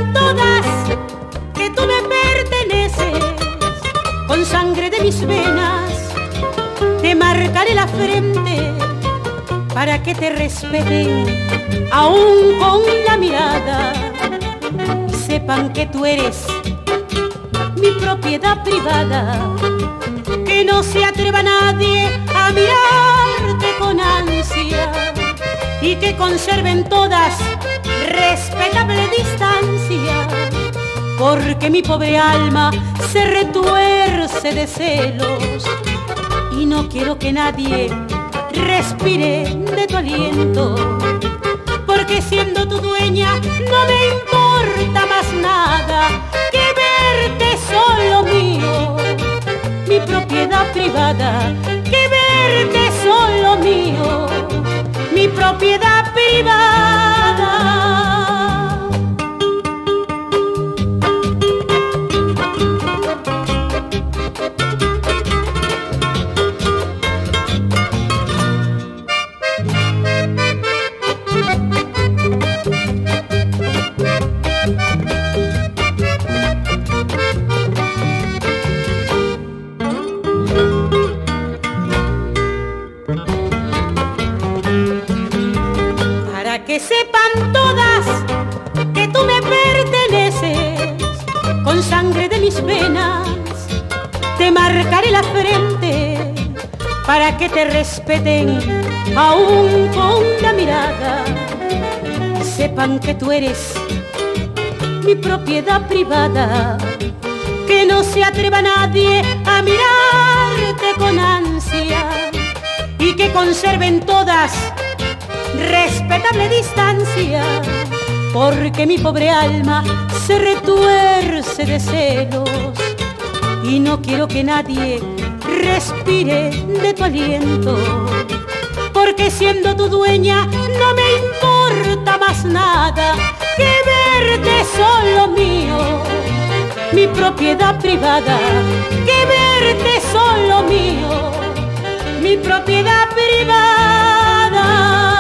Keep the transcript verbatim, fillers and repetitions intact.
sepan todas que tú me perteneces, con sangre de mis venas te marcaré la frente para que te respeten aún con la mirada y sepan que tú eres mi propiedad privada, que no se atreva nadie a mirarte con ansia y que conserven todas respetable distancia, porque mi pobre alma se retuerce de celos y no quiero que nadie respire de tu aliento, porque siendo tu dueña no me importa más nada que verte solo mío, mi propiedad privada, que verte solo mío, mi propiedad privada. Que sepan todas que tú me perteneces, con sangre de mis venas te marcaré la frente para que te respeten aún con la mirada, y sepan que tú eres mi propiedad privada, que no se atreva nadie a mirarte con ansia y que conserven todas respetable distancia, porque mi pobre alma se retuerce de celos y no quiero que nadie respire de tu aliento, porque siendo tu dueña no me importa más nada que verte solo mío, mi propiedad privada, que verte solo mío, mi propiedad privada.